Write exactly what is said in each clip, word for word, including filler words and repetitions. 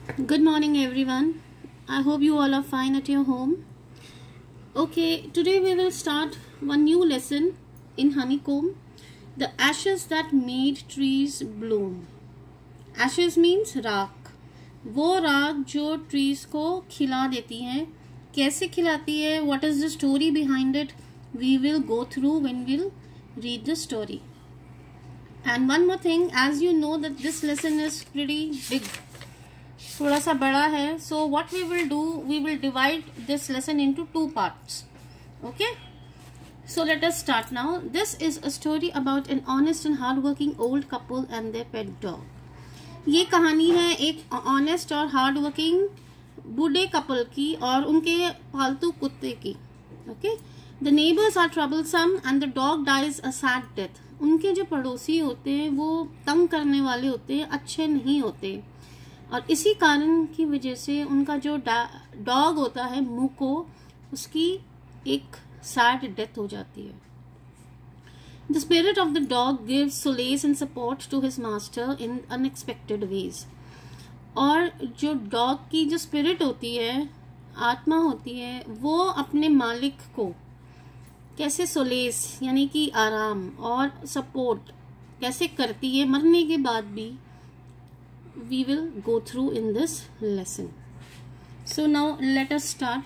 Good morning, everyone. I hope you all are fine at your home. Okay, today we will start one new lesson in Honeycomb, the ashes that made trees bloom. Ashes means राख. वो राख जो trees को खिला देती है. कैसे खिलाती है? What is the story behind it? We will go through when we'll read the story. And one more thing, as you know that this lesson is pretty big. थोड़ा सा बड़ा है. So what we will do, we will divide this lesson into two parts. Okay? So let us start now. This is a story about an honest and hardworking old couple and their pet dog. ये कहानी है एक honest और hardworking बूढ़े couple की और उनके पालतू कुत्ते की. Okay? The neighbors are troublesome and the dog dies a sad death. उनके जो पड़ोसी होते हैं वो तंग करने वाले होते हैं, अच्छे नहीं होते. और इसी कारण की वजह से उनका जो डॉग होता है मुको, उसकी एक सैड डेथ हो जाती है. The spirit of the dog gives solace and support to his master in unexpected ways. और जो डॉग की जो स्पिरिट होती है, आत्मा होती है, वो अपने मालिक को कैसे सोलेस यानी कि आराम और सपोर्ट कैसे करती है मरने के बाद भी, we will go through in this lesson. So now let us start.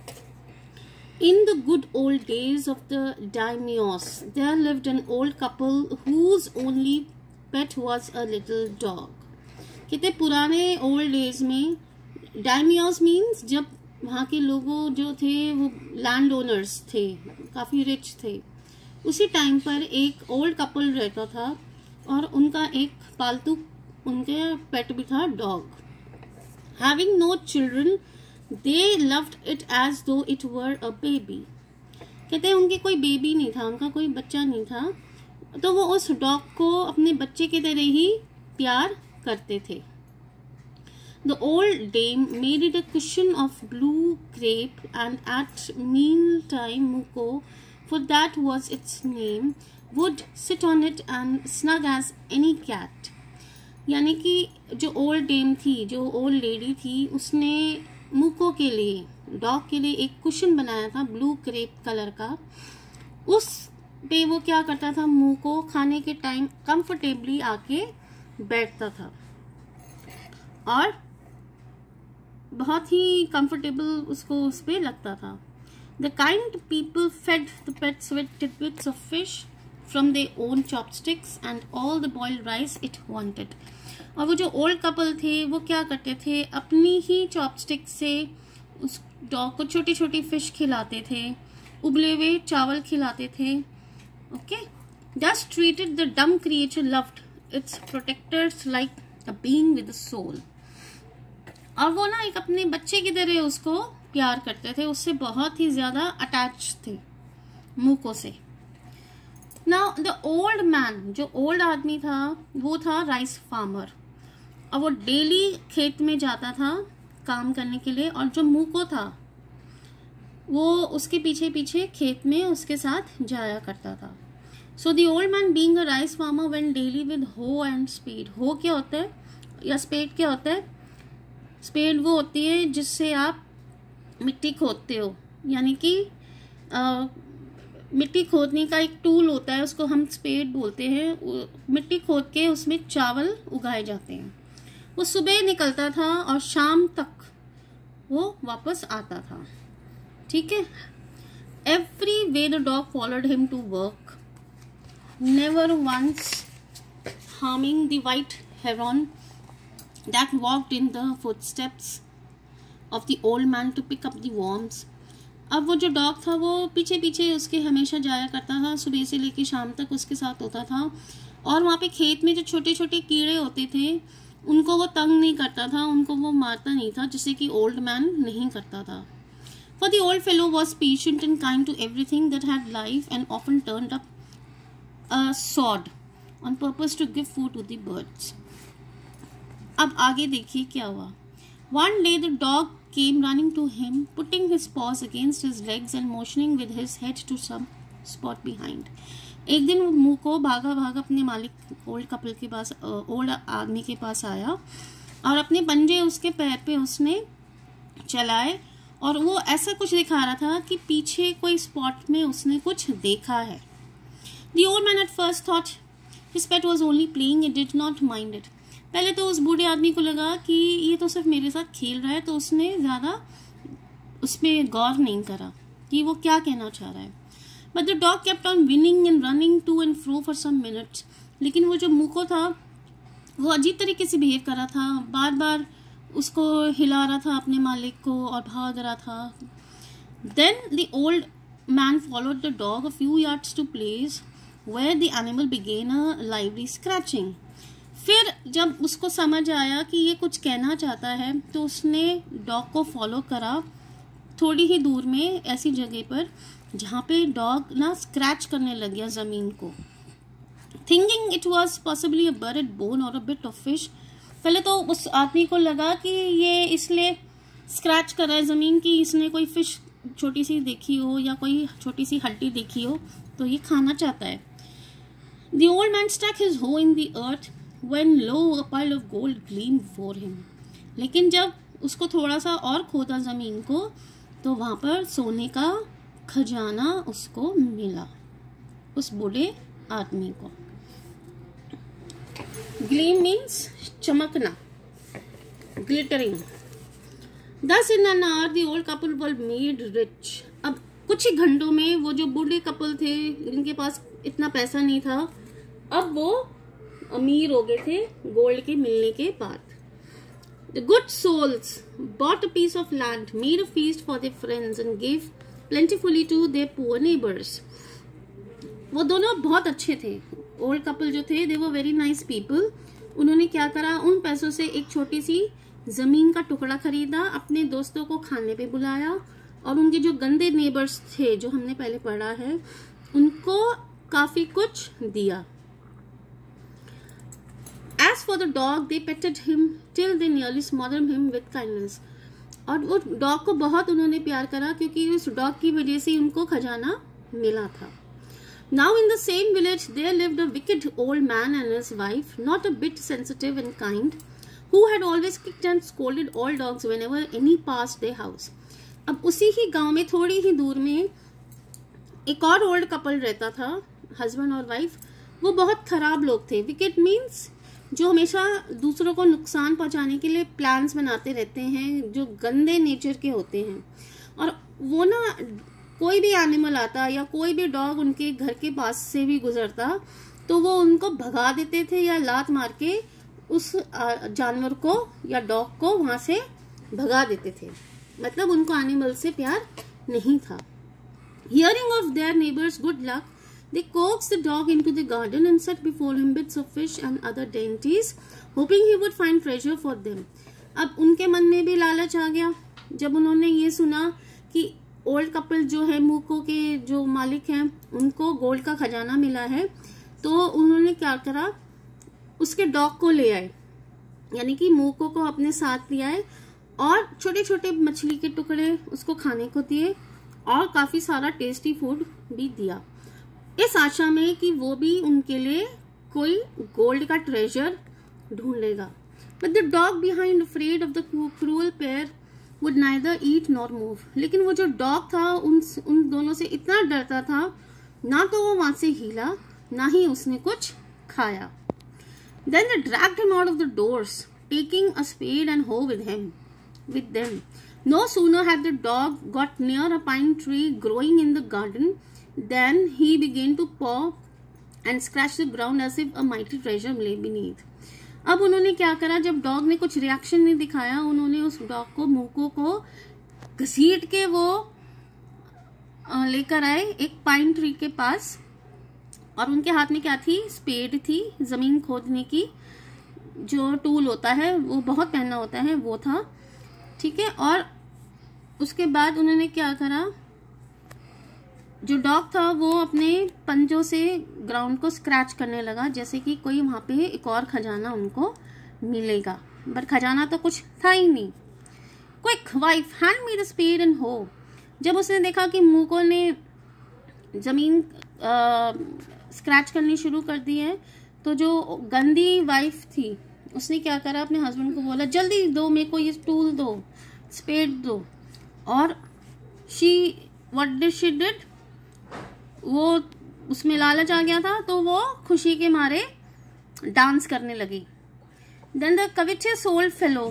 In the good old days of the daimyos, there lived an old couple whose only pet was a little dog. कितने पुराने old days में, daimyos means जब वहाँ के लोगों जो थे वो लैंड ओनर्स थे, काफ़ी रिच थे. उसी टाइम पर एक ओल्ड कपल रहता था और उनका एक पालतू उनके पेट भी था, dog. Having no children they loved it as though it were a baby. कहते हैं उनके कोई बेबी नहीं था, उनका कोई बच्चा नहीं था, तो वो उस डॉग को अपने बच्चे की तरह ही प्यार करते थे. The old dame made it a cushion of blue crepe and at meal time Muko, for that was its name, would sit on it and snug as any cat. यानी कि जो ओल्ड डेम थी, जो old lady थी, उसने मुको के लिए, dog के लिए एक कुशन बनाया था ब्लू क्रेप कलर का. उस पे वो क्या करता था, मुको खाने के टाइम कंफर्टेबली आके बैठता था और बहुत ही कंफर्टेबल उसको उस पे लगता था. The kind people fed the pets with tidbits of fish from their own chopsticks and all the boiled rice it wanted. और वो जो ओल्ड कपल थे वो क्या करते थे, अपनी ही चॉपस्टिक से उस डॉग को छोटी छोटी फिश खिलाते थे, उबले हुए चावल खिलाते थे. Okay, just treated the dumb creature loved its protectors like a being with a soul. और वो ना एक अपने बच्चे की तरह उसको प्यार करते थे, उससे बहुत ही ज्यादा अटैच थे मुको से. नाउ द ओल्ड मैन, जो ओल्ड आदमी था वो था राइस फार्मर, और वो डेली खेत में जाता था काम करने के लिए, और जो मुको था वो उसके पीछे पीछे खेत में उसके साथ जाया करता था. So the old man being a rice farmer went daily with hoe and spade. Hoe क्या होता है या स्पेड क्या होता है? स्पेड वो होती है जिससे आप मिट्टी खोदते हो, यानी कि आ, मिट्टी खोदने का एक टूल होता है, उसको हम स्पेड बोलते हैं. मिट्टी खोद के उसमें चावल उगाए जाते हैं. वो सुबह निकलता था और शाम तक वो वापस आता था. ठीक है. Every way the dog followed him to work, never once harming the white heron that walked in the footsteps of the old man to pick up the worms. अब वो जो डॉग था वो पीछे पीछे उसके हमेशा जाया करता था, सुबह से लेके शाम तक उसके साथ होता था, और वहाँ पे खेत में जो छोटे छोटे कीड़े होते थे उनको वो तंग नहीं करता था, उनको वो मारता नहीं था, जिससे कि ओल्ड मैन नहीं करता था. For the old fellow was patient and kind to everything that had life and often turned up a sod on purpose to give food to the birds. अब आगे देखिए क्या हुआ. One day the dog came running to him, putting his paws against his legs and motioning with his head to some spot behind. एक दिन वो मुको भागा भागा अपने मालिक ओल्ड कपल के पास, ओल्ड आदमी के पास आया और अपने पंजे उसके पैर पे उसने चलाए और वो ऐसा कुछ दिखा रहा था कि पीछे कोई स्पॉट में उसने कुछ देखा है। The old man at first thought his pet was only playing and did not mind it. पहले तो उस बूढ़े आदमी को लगा कि ये तो सिर्फ मेरे साथ खेल रहा है, तो उसने ज़्यादा उसमें गौर नहीं करा कि वो क्या कहना चाह रहा है। But the dog kept on winning and running to and fro for some minutes. लेकिन वो जो मूको था वो अजीब तरीके से बिहेव कर रहा था, बार बार उसको हिला रहा था अपने मालिक को और भाग रहा था। Then the old man followed the dog a few yards to place where the animal began a lively scratching. फिर जब उसको समझ आया कि ये कुछ कहना चाहता है तो उसने डॉग को फॉलो करा थोड़ी ही दूर में ऐसी जगह पर जहाँ पे डॉग ना स्क्रैच करने लग गया ज़मीन को। Thinking it was possibly a buried bone or a bit of fish. पहले तो उस आदमी को लगा कि ये इसलिए स्क्रैच कर रहा है ज़मीन की इसने कोई फिश छोटी सी देखी हो या कोई छोटी सी हड्डी देखी हो तो ये खाना चाहता है। The old man stuck his hoe in the earth when lo a pile of gold gleamed before him. लेकिन जब उसको थोड़ा सा और खोदा ज़मीन को तो वहाँ पर सोने का खजाना उसको मिला, उस बूढ़े आदमी को। Gleam means चमकना, glittering. Thus in an hour the old couple were made rich. अब कुछ ही घंटों में वो जो बूढ़े कपल थे जिनके पास इतना पैसा नहीं था, अब वो अमीर हो गए थे गोल्ड के मिलने के बाद। The good souls bought a piece of land, made a feast for their friends and gave plentifully to their poor neighbors. वो दोनों बहुत अच्छे थे, ओल्ड कपल जो थे, they were very nice people. उन्होंने क्या करा, उन पैसों से एक छोटी सी जमीन का टुकड़ा खरीदा, अपने दोस्तों को खाने पे बुलाया और उनके जो गंदे नेबर्स थे जो हमने पहले पढ़ा है उनको काफी कुछ दिया। As for the dog, they petted him till they nearly smothered him with kindness. और वो डॉग को बहुत उन्होंने प्यार करा क्योंकि उस डॉग की वजह से उनको खजाना मिला था। Now in the same village there lived a wicked old man and his wife, not a bit sensitive and kind, who had always kicked and scolded all dogs whenever any passed their house. अब उसी ही गांव में थोड़ी ही दूर में एक और old couple रहता था, हस्बैंड और वाइफ। वो बहुत खराब लोग थे। विकेट मीन्स जो हमेशा दूसरों को नुकसान पहुंचाने के लिए प्लान्स बनाते रहते हैं, जो गंदे नेचर के होते हैं। और वो ना कोई भी एनिमल आता या कोई भी डॉग उनके घर के पास से भी गुजरता तो वो उनको भगा देते थे या लात मार के उस जानवर को या डॉग को वहां से भगा देते थे। मतलब उनको एनिमल से प्यार नहीं था। Hearing of their neighbors' good luck, they coaxed the dog into the garden and set before him bits of fish and other dainties, hoping he would find treasure for them. अब उनके मन में भी लालच आ गया जब उन्होंने ये सुना कि ओल्ड कपल जो है, मूको के जो मालिक हैं, उनको गोल्ड का खजाना मिला है, तो उन्होंने क्या करा, उसके डॉग को ले आए, यानी कि मूको को अपने साथ ले आए और छोटे छोटे मछली के टुकड़े उसको खाने को दिए और काफी सारा टेस्टी फूड भी दिया, इस आशा में कि वो भी उनके लिए कोई गोल्ड का ट्रेजर ढूंढेगा। But the dog behind, afraid of the cruel pair, would neither eat nor move. लेकिन वो जो डॉग था उन उन दोनों से इतना डरता था, ना तो वो वहां से हिला ना ही उसने कुछ खाया। Then they dragged him out of the doors, taking a spade and hoe with him, with them. No sooner had the dog got near a pine tree growing in the garden than he began to paw and scratch the ground as if a mighty treasure lay beneath. अब उन्होंने क्या करा, जब dog ने कुछ reaction नहीं दिखाया, उन्होंने उस डॉग को, मूको को घसीट के वो लेकर आए एक पाइन ट्री के पास और उनके हाथ में क्या थी, स्पेड थी, जमीन खोदने की जो टूल होता है वो बहुत पहनना होता है वो था, ठीक है। और उसके बाद उन्होंने क्या करा, जो डॉग था वो अपने पंजों से ग्राउंड को स्क्रैच करने लगा जैसे कि कोई वहां पे एक और खजाना उनको मिलेगा, पर खजाना तो कुछ था ही नहीं। Quick wife, hand me the spade and hoe. जब उसने देखा कि मूको ने जमीन स्क्रैच करनी शुरू कर दी है तो जो गंदी वाइफ थी उसने क्या करा, अपने हस्बैंड को बोला जल्दी दो मेरे को ये टूल दो, स्पेड दो। और she what did she did, वो उसमें लालच आ गया था तो वो खुशी के मारे डांस करने लगी। Then the covetous old fellow,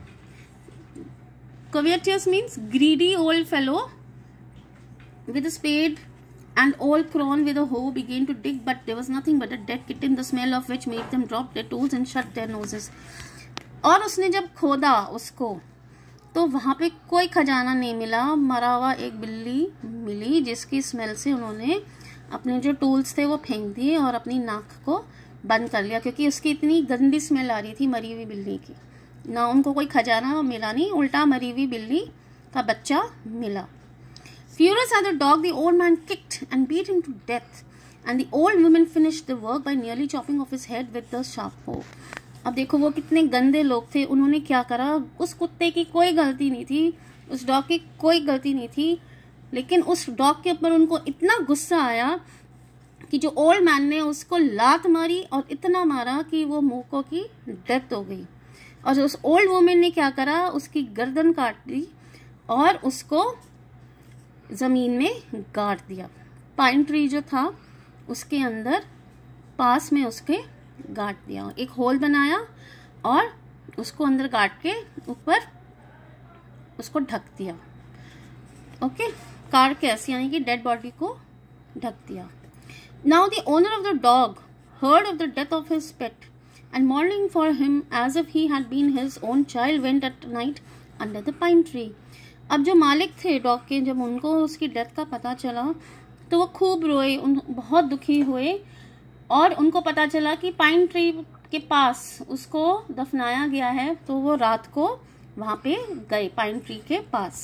covetous means greedy old fellow, with a spade and old crone with a hoe began to dig, but there was nothing but a dead kitten, the smell of which made them drop their tools and shut their noses. और उसने जब खोदा उसको तो वहां पे कोई खजाना नहीं मिला, मरा हुआ एक बिल्ली मिली जिसकी स्मेल से उन्होंने अपने जो टूल्स थे वो फेंक दिए और अपनी नाक को बंद कर लिया, क्योंकि उसकी इतनी गंदी स्मेल आ रही थी मरी हुई बिल्ली की। ना उनको कोई खजाना मिला नहीं, उल्टा मरी हुई बिल्ली का बच्चा मिला। Furious at the dog, the old man kicked and beat him to death, and the old woman finished the work by nearly chopping off his head with the sharp hoe. अब देखो वो कितने गंदे लोग थे, उन्होंने क्या करा, उस कुत्ते की कोई गलती नहीं थी, उस डॉग की कोई गलती नहीं थी, लेकिन उस डॉग के ऊपर उनको इतना गुस्सा आया कि जो ओल्ड मैन ने उसको लात मारी और इतना मारा कि वो मूको की डेथ हो गई। और उस ओल्ड वुमेन ने क्या करा, उसकी गर्दन काट दी और उसको जमीन में गाड़ दिया। पाइन ट्री जो था उसके अंदर पास में उसके गाड़ दिया, एक होल बनाया और उसको अंदर गाड़ के ऊपर उसको ढक दिया। ओके, कारकेस यानी कि डेड बॉडी को ढक दिया। Now the owner of the dog heard of the death of his pet and mourning for him as if he had been his own child, went at night under the pine tree. अब जो मालिक थे dog के, जब उनको उसकी death का पता चला तो वो खूब रोए, उन बहुत दुखी हुए और उनको पता चला कि पाइन ट्री के पास उसको दफनाया गया है, तो वो रात को वहां पे गए पाइन ट्री के पास।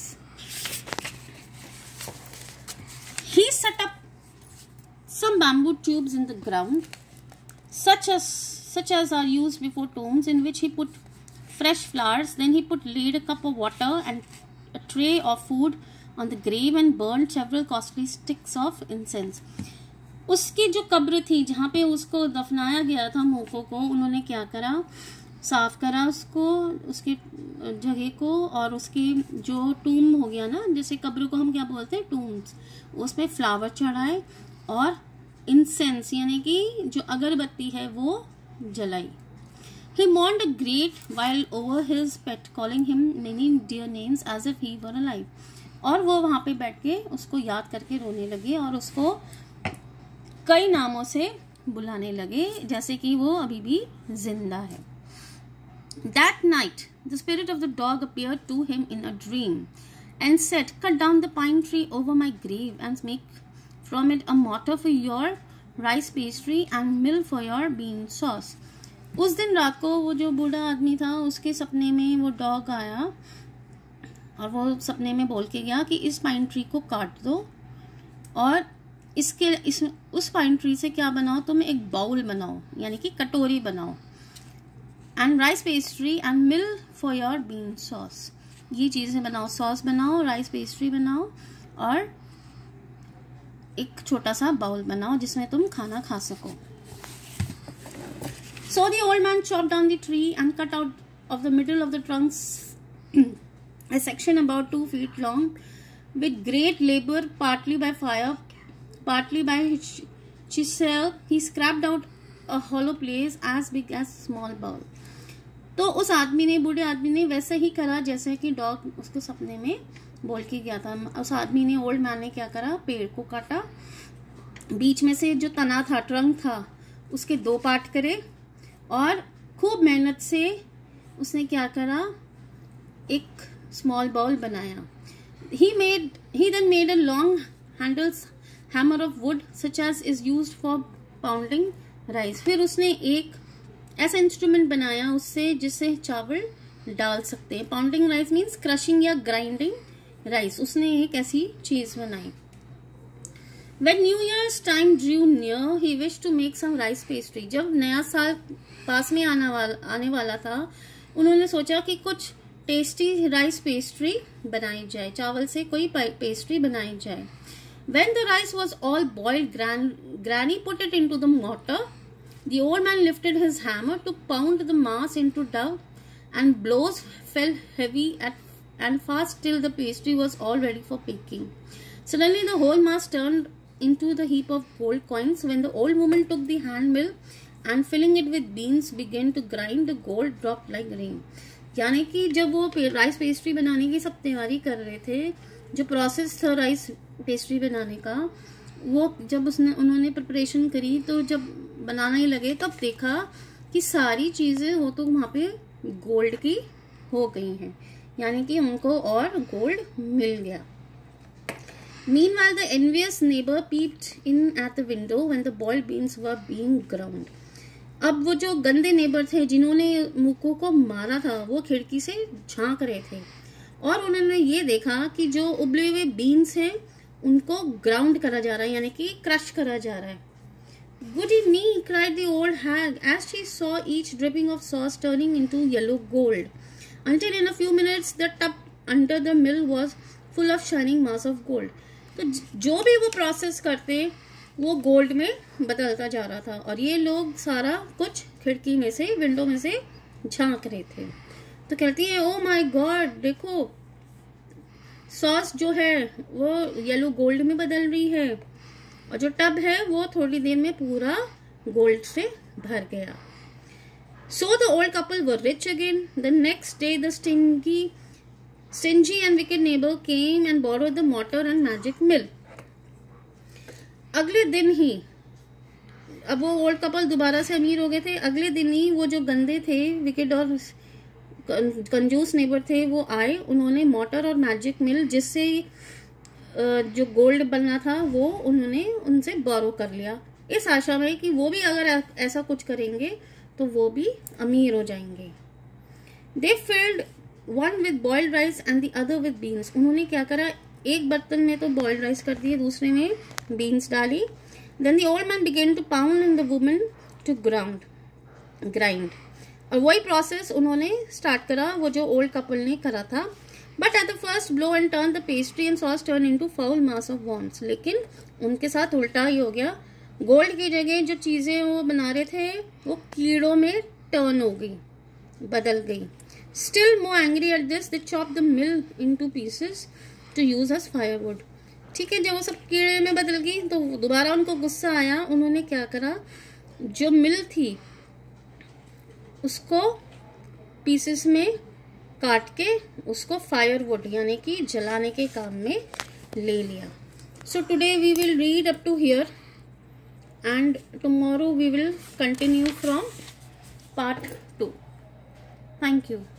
He set up some bamboo tubes in the ground, such as such as are used before tombs, in which he put fresh flowers. Then he put laid a cup of water and a tray of food on the grave and burned several costly sticks of incense. उसकी जो कब्र थी जहाँ पे उसको दफनाया गया था मोको को, उन्होंने क्या करा, साफ करा उसको, उसकी जगह को, और उसकी जो टूम हो गया ना, जैसे कब्र को हम क्या बोलते हैं, टूम्स, उसमें फ्लावर चढ़ाए और इंसेंस यानी कि जो अगरबत्ती है वो जलाई। He mourned a great while over his pet, calling him many dear names as if he were alive. और वो वहां पे बैठ के उसको याद करके रोने लगे और उसको कई नामों से बुलाने लगे जैसे कि वो अभी भी जिंदा है। That night, the spirit of the dog appeared to him in a dream and said, "Cut down the pine tree over my grave and make from it a mortar for your rice pastry and mill for your bean sauce. उस दिन रात को वो जो बूढ़ा आदमी था उसके सपने में वो डॉग आया और वो सपने में बोल के गया कि इस पाइन ट्री को काट दो और इसके इस उस पाइन ट्री से क्या बनाओ, तुम एक बाउल बनाओ यानी कि कटोरी बनाओ, and rice pastry and mill for your bean sauce, ये चीजें बनाओ, सॉस बनाओ, राइस पेस्ट्री बनाओ और एक छोटा सा बाउल बनाओ जिसमें तुम खाना खा सको। So the old man chopped down the tree and cut out of the middle of the trunks a section about two feet long with great labor, partly by fire, partly by chisel. He scraped out a hollow place as big as small bowl. तो उस आदमी ने, बूढ़े आदमी ने वैसे ही करा जैसे कि डॉग उसके सपने में बोल के गया था। उस आदमी ने, ओल्ड मैन ने क्या करा, पेड़ को काटा, बीच में से जो तना था, ट्रंक था, उसके दो पार्ट करे और खूब मेहनत से उसने क्या करा, एक स्मॉल बाउल बनाया। He made he then made a long handles hammer of wood such as is used for pounding rice. फिर उसने एक ऐसा इंस्ट्रूमेंट बनाया उससे जिससे चावल डाल सकते हैं। पाउंडिंग राइस मीन्स क्रशिंग या ग्राइंडिंग राइस। उसने एक ऐसी चीज बनाई। When New Year's time drew near, he wished to make some rice pastry. जब नया साल पास में आने वाला आने वाला था, उन्होंने सोचा कि कुछ टेस्टी राइस पेस्ट्री बनाई जाए, चावल से कोई पेस्ट्री बनाई जाए। When the rice was all boiled, gran, Granny put it into the mortar The old man lifted his hammer to pound the mass into dough, and blows fell heavy at, and fast till the pastry was all ready for baking. Suddenly the whole mass turned into the heap of gold coins. When the old woman took the hand mill and filling it with beans began to grind, the gold dropped like rain. यानी कि जब वो rice pastry बनाने की सब तैयारी कर रहे थे, जो प्रोसेस था राइस पेस्ट्री बनाने का, वो जब उसने उन्होंने प्रिपरेशन करी तो जब बनाने ही लगे तब देखा कि सारी चीजें वो तो वहाँ पे गोल्ड की हो गई हैं, यानी कि उनको और गोल्ड मिल गया. Meanwhile, the envious neighbor peeped in at the window when the boiled beans were being ground. अब वो जो गंदे नेबर थे जिन्होंने मुक्को को मारा था, वो खिड़की से झांक रहे थे और उन्होंने ये देखा कि जो उबले हुए बीन्स हैं उनको ग्राउंड करा जा रहा है, यानी कि क्रश करा जा रहा है. Goody me, cried the old hag as she saw each dripping of sauce turning into yellow gold, until in a few minutes the tub under the mill was full of shining mass of gold. तो जो भी वो process करते वो gold में बदलता जा रहा था और ये लोग सारा कुछ खिड़की में से, विंडो में से झांक रहे थे. तो कहती है, ओ माय गॉड, देखो सॉस जो है वो येलो गोल्ड में बदल रही है और जो टब है वो थोड़ी देर में पूरा गोल्ड से भर गया. So the old couple were rich again. The next day the stingy stingy and wicked neighbor came and borrowed the mortar and magic mill. अगले दिन ही, अब वो ओल्ड कपल दोबारा से अमीर हो गए थे. अगले दिन ही वो जो गंदे थे, विकेड और कंजूस नेबर थे, वो आए. उन्होंने मोटर और मैजिक मिल जिससे जो गोल्ड बनना था वो उन्होंने उनसे बोरो कर लिया, इस आशा में कि वो भी अगर ऐसा कुछ करेंगे तो वो भी अमीर हो जाएंगे. They filled one with boiled rice and the other with beans. उन्होंने क्या करा, एक बर्तन में तो बॉइल्ड राइस कर दिए, दूसरे में बीन्स डाली. Then the old man began to pound and the woman to ground, grind. और वही प्रोसेस उन्होंने स्टार्ट करा वो जो ओल्ड कपल ने करा था. But at the first blow and turn the pastry and sauce turned into foul mass of worms. लेकिन उनके साथ उल्टा ही हो गया. गोल्ड की जगह जो चीजें वो बना रहे थे वो कीड़ों में टर्न हो गई, बदल गई. Still more angry at this, they chopped the mill into pieces to use as firewood. ठीक है, जब वो सब कीड़े में बदल गई तो दोबारा उनको गुस्सा आया. उन्होंने क्या करा, जो मिल थी उसको पीसेस में काट के उसको फायरवुड यानी कि जलाने के काम में ले लिया. So today we will read up to here and tomorrow we will continue from part two. Thank you.